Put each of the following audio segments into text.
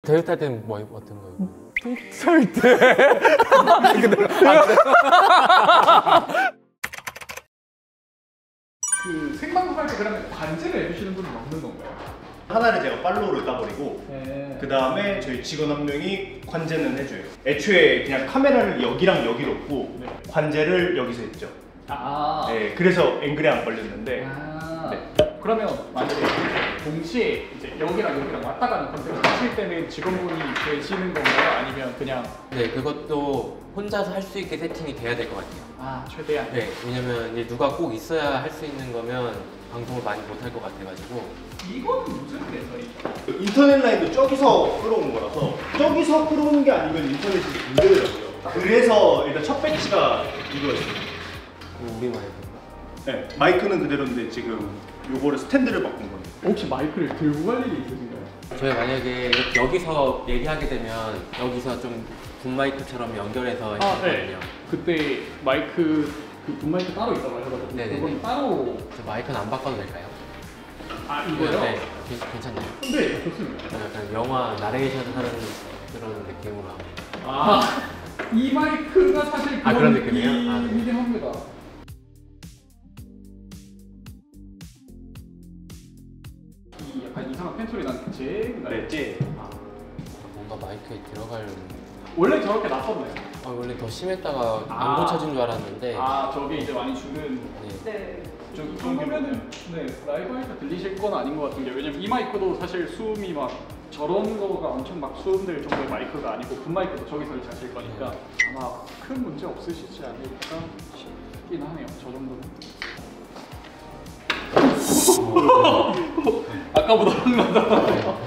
데이트 할 때는 뭐 어떤 거요? 데이트 할 때. 그 생방송 할 때 그러면 관제를 해주시는 분은 없는 건가요? 하나를 제가 팔로우를 따버리고 그 다음에 저희 직원 한 명이 관제는 해줘요. 애초에 그냥 카메라를 여기랑 여기 놓고 관제를 여기서 했죠. 네, 그래서 앵글에 안 걸렸는데 그러면 만약에 동시에 이제 여기랑 여기랑 왔다 가는 컨텐츠 하실 때는 직원분이 계시는 건가요? 아니면 그냥 네, 그것도 혼자서 할 수 있게 세팅이 돼야 될 것 같아요. 최대한? 네, 왜냐면 이제 누가 꼭 있어야 할 수 있는 거면 방송을 많이 못 할 것 같아가지고. 이거는 무슨 개설이죠? 인터넷 라인도 저기서 끌어오는 거라서 저기서 끌어오는 게 아니면 인터넷이 안 되더라고요. 그래서 일단 첫 배치가 이거였어요. 우리 마이크. 네, 마이크는 그대로인데 지금 요거를 스탠드를 바꾼 거예요. 혹시 마이크를 들고 갈 일이 있으신가요? 저희 만약에 이렇게 여기서 얘기하게 되면 여기서 좀 붐마이크처럼 연결해서 했거든요. 그때 마이크 그 붐마이크 따로 있다고 하셔가지고 그건 따로. 저 마이크는 안 바꿔도 될까요? 이거요? 네, 괜찮나요? 네, 좋습니다. 약간 영화 나레이션 하는 그런 느낌으로. 이 마이크가 사실 그런 느낌이에요? 느낌이긴 합니다. 이 약간 이상한 팬 소리 나는 쟤인가요? 네, 뭔가 마이크에 들어갈. 원래 저렇게 났었나요? 원래 더 심했다가 안 고쳐진 줄 알았는데. 저게 이제 많이 주는. 네. 이 정도면은 라이브 하니까 들리실 건 아닌 것 같은 게, 왜냐면 이 마이크도 사실 수음이 막 저런 거가 엄청 막 수음될 정도의 마이크가 아니고 분 마이크도 저기 설치하실 거니까 아마 큰 문제 없으시지 않을까 싶긴 하네요. 저 정도는. 아까보다 확 나잖아요.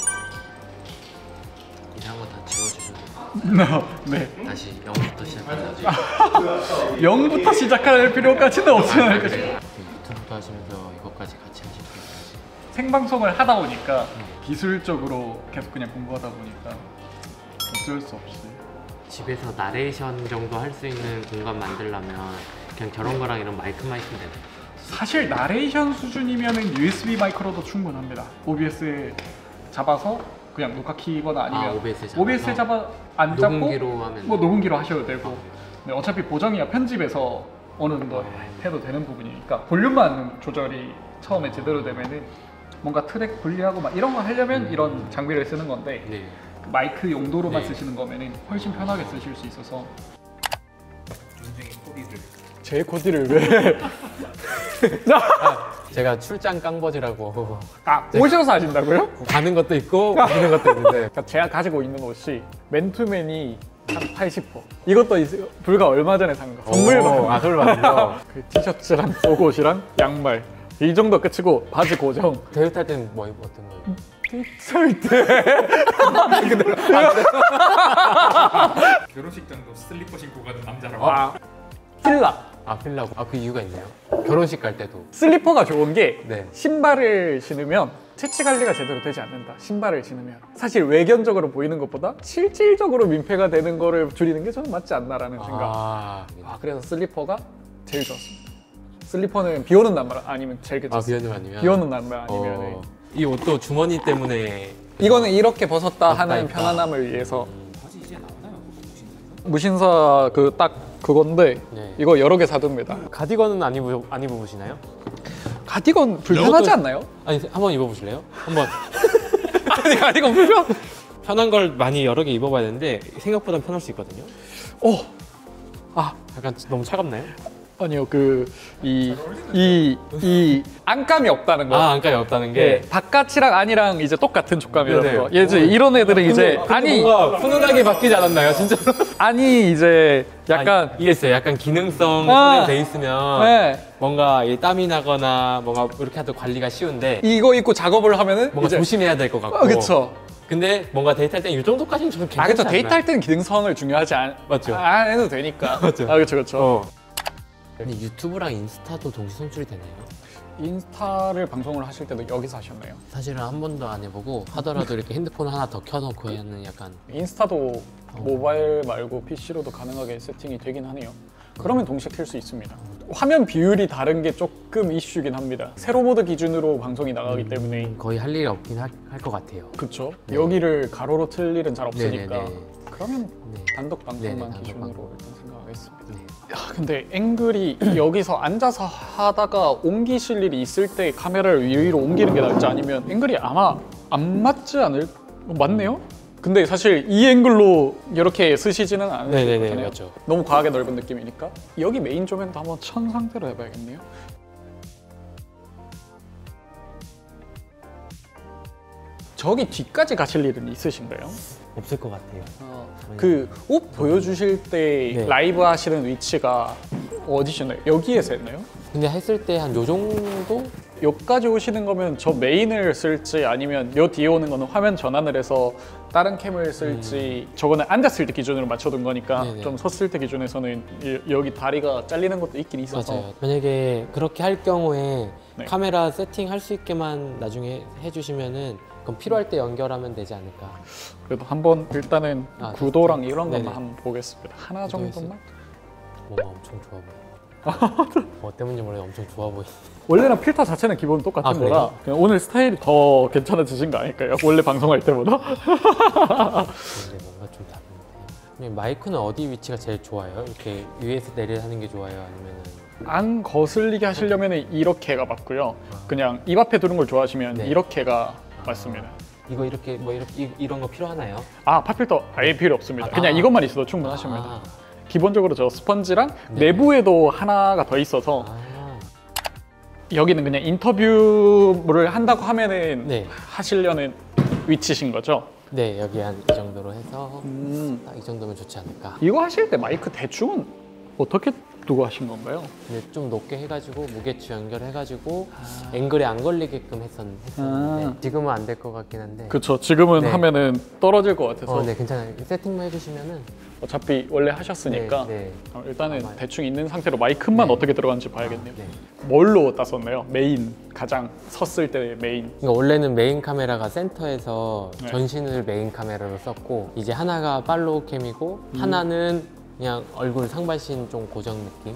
이상한 거 다 지워주셔서. 네. 다시 0부터 시작하자. 0부터 시작할 필요까지는 없지 않을까 싶어요. 유튜브도 하시면서 이것까지 같이 하실 수 있어야지. 생방송을 하다 보니까 기술적으로 계속 그냥 공부하다 보니까 어쩔 수 없이. 집에서 나레이션 정도 할 수 있는 공간 만들려면 그냥 저런 거랑 이런 마이크만 있으면 되나요? 사실 나레이션 수준이면은 USB 마이크로도 충분합니다. OBS에 잡아서 그냥 녹화 키거나 아니면 OBS에 잡아 안 잡고 녹음기로 하면 뭐 녹음기로 하셔도 되고. 네, 어차피 보정이야 편집에서 어느 정도 해도 되는 부분이니까 볼륨만 조절이 처음에 제대로 되면은 뭔가 트랙 분리하고 막 이런 거 하려면 이런 장비를 쓰는 건데 그 마이크 용도로만 쓰시는 거면은 훨씬 편하게 쓰실 수 있어서. 제 코디를 왜? 제가 출장 깡버지라고. 오셔서 하신다고요? 가는 것도 있고 가는 것도 있는데. 그러니까 제가 가지고 있는 옷이 맨투맨이 한 80%. 이것도 불과 얼마 전에 산 거. 선물 받은 거. 그 티셔츠랑 속옷이랑 양말. 이 정도 끝이고 바지 고정. 데이트 할 때는 뭐 어떤 거예요? 데이트 할 때. 결혼식 장도 슬리퍼 신고 가는 남자라고. 필라. 필라고. 그 이유가 있네요. 결혼식 갈 때도. 슬리퍼가 좋은 게 네. 신발을 신으면 채취 관리가 제대로 되지 않는다. 신발을 신으면 사실 외견적으로 보이는 것보다 실질적으로 민폐가 되는 거를 줄이는 게 저는 맞지 않나라는 생각. 그래서 슬리퍼가 제일 좋았습니다. 슬리퍼는 비 오는 날만 아니면 제일 괜찮습니다. 비 오는 아니면? 비 오는 날만 아니면. 이 옷도 주머니 때문에. 이거는 이렇게 벗었다 하는 편안함을 위해서. 바지 이제 나오나요? 무신사 그 딱 그건데 이거 여러 개 사둡니다. 가디건은 안 입어보시나요? 가디건 불편하지 않나요? 아니, 한번 입어보실래요? 한번. 아니 가디건 편한 걸 많이 여러 개 입어봐야 되는데 생각보다 편할 수 있거든요. 약간 너무 차갑나요? 아니요, 이 안감이 없다는 거. 안감이 없다는 게. 바깥이랑 안이랑 이제 똑같은 촉감이라는 네네. 거. 이제 이런 애들은 이제 근데 뭔가 훈훈하게 바뀌지 않았나요, 진짜? 아니 이제 약간 이해했어요. 약간 기능성 소리로 돼 있으면 뭔가 땀이 나거나 뭔가 이렇게 해도 관리가 쉬운데 이거 입고 작업을 하면은 뭔가 이제 조심해야 될 것 같고. 그렇죠. 근데 뭔가 데이트할 때 이 정도까지는 좀 괜찮지 그렇죠. 않나요? 데이트할 때는 기능성을 중요하지 맞죠. 안 해도 되니까. 맞죠. 그렇죠. 근데 유튜브랑 인스타도 동시 송출이 되나요? 인스타를 방송을 하실 때도 여기서 하셨나요? 사실은 한 번도 안 해보고 하더라도 이렇게 핸드폰 하나 더 켜놓고 하는 약간. 인스타도 모바일 말고 PC로도 가능하게 세팅이 되긴 하네요. 그러면 동시에 켤 수 있습니다. 화면 비율이 다른 게 조금 이슈긴 합니다. 세로 모드 기준으로 방송이 나가기 때문에 거의 할 일이 없긴 할 것 같아요. 그쵸? 여기를 가로로 틀 일은 잘 없으니까 네네네. 그러면 네. 단독 방송만 네네, 기준으로 단독 일단 생각하겠습니다. 네. 야, 근데 앵글이 여기서 앉아서 하다가 옮기실 일이 있을 때 카메라를 위로 옮기는 게 나을지 아니면 앵글이 아마 안 맞지 않을... 맞네요? 근데 사실 이 앵글로 이렇게 쓰시지는 않으실 네네네, 거잖아요. 맞죠. 너무 과하게 넓은 느낌이니까. 여기 메인 조명도 한번 천 상태로 해봐야겠네요. 저기 뒤까지 가실 일은 있으신가요? 없을 것 같아요. 그 옷 보여주실 때 네. 라이브 하시는 위치가 어디셨나요? 여기에서 했나요? 근데 했을 때 한 요 정도? 여기까지 오시는 거면 저 메인을 쓸지 아니면 요 뒤에 오는 거는 화면 전환을 해서 다른 캠을 쓸지 저거는 앉았을 때 기준으로 맞춰둔 거니까 네네. 좀 섰을 때 기준에서는 여기 다리가 잘리는 것도 있긴 있어서 맞아요. 만약에 그렇게 할 경우에 네. 카메라 세팅 할 수 있게만 나중에 해주시면은 그럼 필요할 때 연결하면 되지 않을까. 그래도 한번 일단은 아, 구도랑 이런 것만 네네. 한번 보겠습니다. 하나 구도에서. 정도만? 뭔가 엄청 좋아 보여. 뭐 때문인지 모르겠는데 엄청 좋아 보이. 원래는 필터 자체는 기본 똑같은 아, 거라 그래요? 그냥 오늘 스타일이 더 괜찮아지신 거 아닐까요? 원래 방송할 때보다? 근데 뭔가 좀 다른데. 그냥 마이크는 어디 위치가 제일 좋아요? 이렇게 위에서 내려 하는 게 좋아요? 아니면은 안 거슬리게 하시려면 이렇게가 맞고요. 그냥 입 앞에 두는 걸 좋아하시면 네. 이렇게가 맞습니다. 이거 이렇게 뭐 이렇게 이런 거 필요하나요? 아, 팝필터 아예 필요 없습니다. 그냥 아. 이것만 있어도 충분하십니다. 아, 기본적으로 저 스펀지랑 네. 내부에도 하나가 더 있어서 아, 여기는 그냥 인터뷰를 한다고 하면은 네, 하시려는 위치신 거죠? 네 여기 한 이 정도로 해서 음. 딱 이 정도면 좋지 않을까. 이거 하실 때 마이크 대충은 어떻게 두고 하신 건가요? 근데 좀 높게 해가지고 무게추 연결해가지고 앵글에 안 걸리게끔 했었는데 지금은 안 될 것 같긴 한데. 그쵸. 지금은 네. 하면은 떨어질 것 같아서 네 괜찮아요. 세팅만 해주시면은. 어차피 원래 하셨으니까 네, 일단은 아마- 대충 있는 상태로 마이크만 네. 어떻게 들어가는지 봐야겠네요. 네. 뭘로 땄었나요? 메인, 가장 섰을 때 메인. 그러니까 원래는 메인 카메라가 센터에서 네. 전신을 메인 카메라로 썼고 이제 하나가 팔로우 캠이고 하나는 그냥 얼굴 상반신 좀 고정 느낌.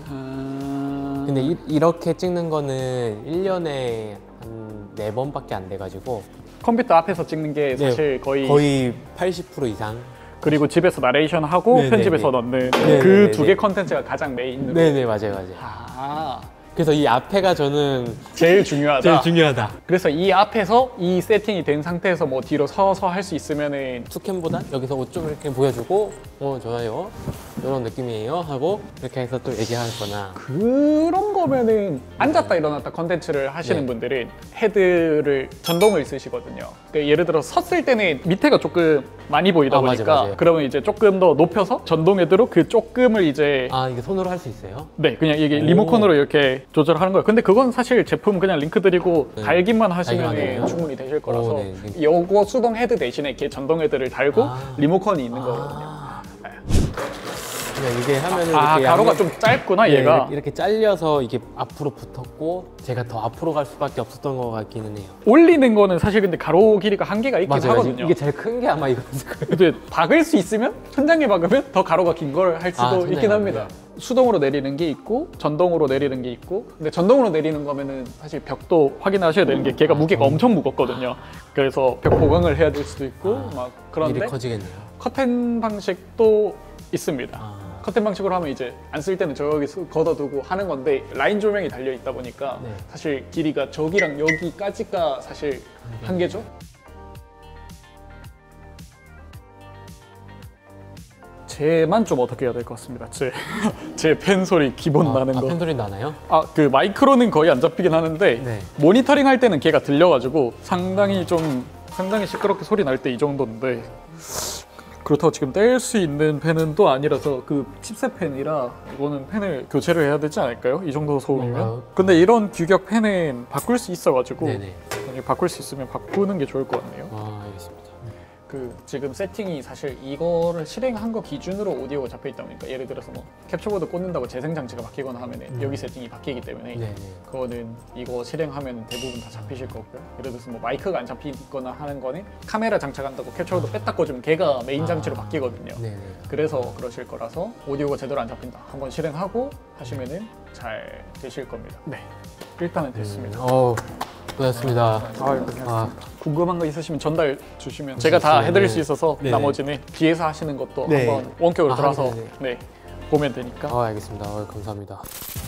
근데 이렇게 찍는 거는 1년에 한 4번밖에 안 돼가지고 컴퓨터 앞에서 찍는 게 사실 거의 80% 이상. 그리고 집에서 나레이션 하고 네네네. 편집해서 넣는 네네네. 그 두 개 컨텐츠가 가장 메인으로. 네네 맞아요 맞아요. 아, 그래서 이 앞에가 저는 제일 중요하다. 중요하다. 그래서 이 앞에서 이 세팅이 된 상태에서 뭐 뒤로 서서 할 수 있으면은 투캠보다 여기서 옷 좀 이렇게 보여주고 좋아요 이런 느낌이에요 하고 이렇게 해서 또 얘기하거나. 그런 거면은 앉았다 일어났다 컨텐츠를 하시는 네. 분들은 헤드를 전동을 쓰시거든요. 그러니까 예를 들어 섰을 때는 밑에가 조금 많이 보이다 아, 맞아, 보니까 맞아요. 그러면 이제 조금 더 높여서 전동 헤드로 그 조금을 이제 아 이게 손으로 할 수 있어요? 네, 그냥 이게 오. 리모컨으로 이렇게 조절하는 거예요. 근데 그건 사실 제품 그냥 링크 드리고 네. 달기만 달기만 하시면 해요? 충분히 되실 거라서 네. 요거 수동 헤드 대신에 이렇게 전동 헤드를 달고 아. 리모컨이 있는 거거든요. 아. 그냥 이게 하면은 아, 이렇게 가로가 양면- 좀 짧구나, 네, 얘가. 이렇게 잘려서 이게 앞으로 붙었고 제가 더 앞으로 갈 수밖에 없었던 것 같기는 해요. 올리는 거는 사실 근데 가로 길이가 한계가 있긴 맞아요. 하거든요. 이게 제일 큰 게 아마 이거였을 거예요. 근데 박을 수 있으면 천장에 박으면 더 가로가 긴 걸 할 수도 천장에 있긴 박으면. 합니다. 수동으로 내리는 게 있고 전동으로 내리는 게 있고 근데 전동으로 내리는 거면은 사실 벽도 확인하셔야 되는 게 걔가 무게가 엄청 무겁거든요. 그래서 벽 보강을 해야 될 수도 있고 막 그런데 일이 커지겠네요. 커튼 방식도 있습니다. 아. 커튼 방식으로 하면 이제 안 쓸 때는 저기 걷어두고 하는 건데 라인 조명이 달려 있다 보니까 네. 사실 길이가 저기랑 여기까지가 사실 한계죠. 쟤만 좀 어떻게 해야 될 것 같습니다. 제 팬 소리 기본 나는 거. 팬소리 나나요? 아, 그 마이크로는 거의 안 잡히긴 하는데 네. 모니터링 할 때는 걔가 들려가지고 상당히 시끄럽게 소리 날 때 이 정도인데 그렇다고 지금 뗄 수 있는 팬은 또 아니라서 그 칩셋 팬이라 이거는 팬을 교체를 해야 되지 않을까요? 이 정도 소음이면. 뭔가요? 근데 이런 규격 팬은 바꿀 수 있어가지고 네네. 바꿀 수 있으면 바꾸는 게 좋을 것 같네요. 아 알겠습니다. 그 지금 세팅이 사실 이거를 실행한 거 기준으로 오디오가 잡혀 있다 보니까 예를 들어서 뭐 캡처보드 꽂는다고 재생 장치가 바뀌거나 하면은 여기 세팅이 바뀌기 때문에 네네. 그거는 이거 실행하면 대부분 다 잡히실 거고요. 예를 들어서 뭐 마이크가 안 잡히거나 하는 거는 카메라 장착한다고 캡처보드 뺐다 꽂으면 걔가 메인 장치로 바뀌거든요. 네네. 그래서 그러실 거라서 오디오가 제대로 안 잡힌다 한번 실행하고 하시면은 잘 되실 겁니다. 네, 일단은 됐습니다. 고맙습니다. 궁금한 거 있으시면 전달 주시면 제가 다 해드릴 수 있어서 네네. 나머지는 뒤에서 하시는 것도 네. 한번 원격으로 아, 들어서 네네. 네, 보면 되니까. 알겠습니다. 감사합니다.